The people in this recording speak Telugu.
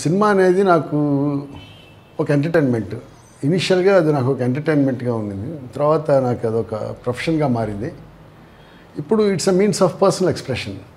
సినిమా అనేది నాకు ఒక ఎంటర్టైన్మెంట్. ఇనిషియల్గా అది నాకు ఒక ఎంటర్టైన్మెంట్గా ఉండింది. తర్వాత నాకు అదొక ప్రొఫెషన్గా మారింది. ఇప్పుడు it's a means of personal expression.